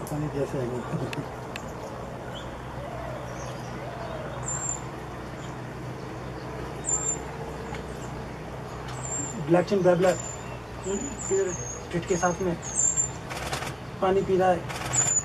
पता नहीं कैसे आएंगे। ब्लैक चिन बैबलर इधर टिट के साथ में पानी पी रहा है।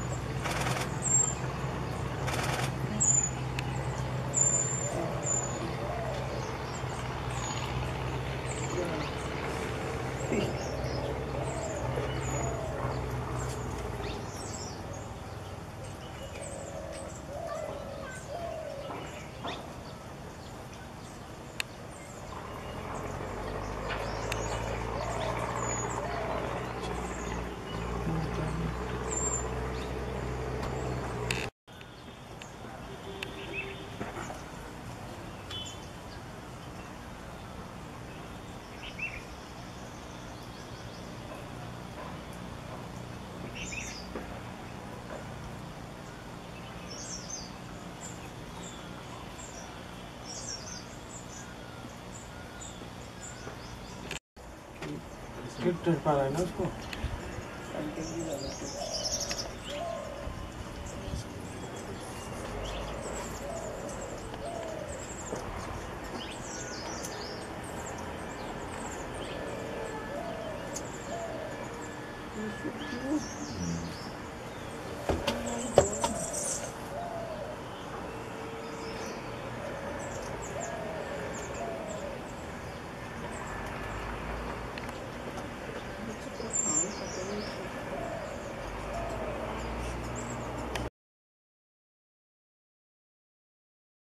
ट्रिप पा रहा है ना उसको।